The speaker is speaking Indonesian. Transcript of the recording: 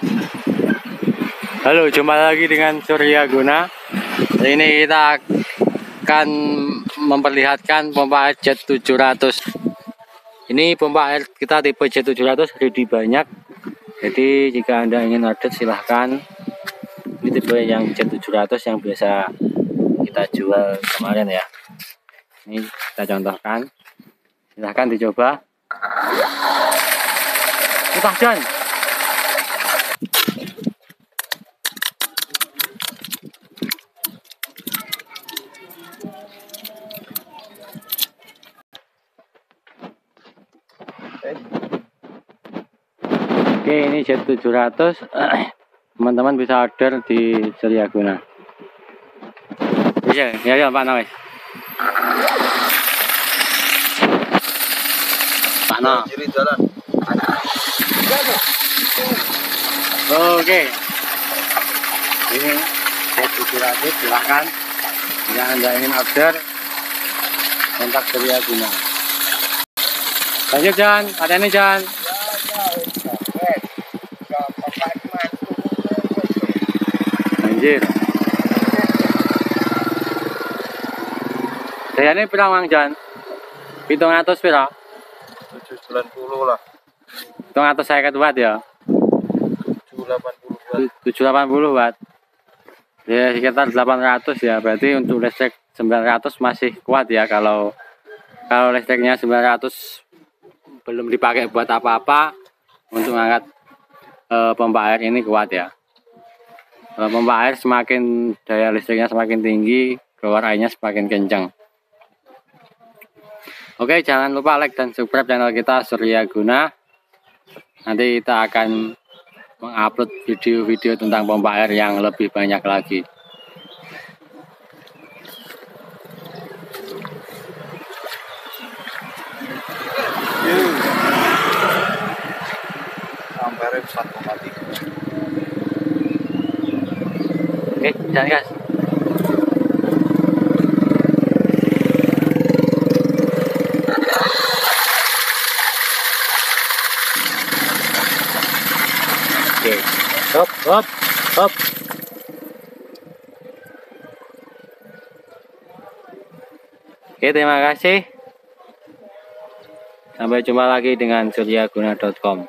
Halo, jumpa lagi dengan Surya Guna. Hari ini kita akan memperlihatkan pompa air jet 700. Ini pompa air kita tipe jet 700 ready banyak. Jadi jika Anda ingin order silahkan. Ini tipe yang jet 700 yang biasa kita jual kemarin ya. Ini kita contohkan. Silahkan dicoba. Utah John. Oke, ini jet 700. Teman-teman bisa order di Surya Guna. Iya, ya Pak Nawes. Pak Nawes. Kiri jalan. Oke. Ini jet 700, silahkan. Jika Anda ingin order, kontak Surya Guna. Lanjut Jan, ada ini Jan. Anjir. Saya ini pirang Mang Jan? 700 pira? 790 lah. 750 watt ya? 780 watt. Ya sekitar 800 ya. Berarti untuk listrik 900 masih kuat ya. Kalau listriknya 900 belum dipakai buat apa-apa, untuk mengangkat pompa air ini kuat ya. Kalau pompa air semakin daya listriknya semakin tinggi, keluar airnya semakin kencang. Oke, jangan lupa like dan subscribe channel kita Surya Guna. Nanti kita akan mengupload video-video tentang pompa air yang lebih banyak lagi. Ampere 4,3. Oke, jalan guys. Oke, hop, hop, hop. Oke, terima kasih. Sampai jumpa lagi dengan suryaguna.com.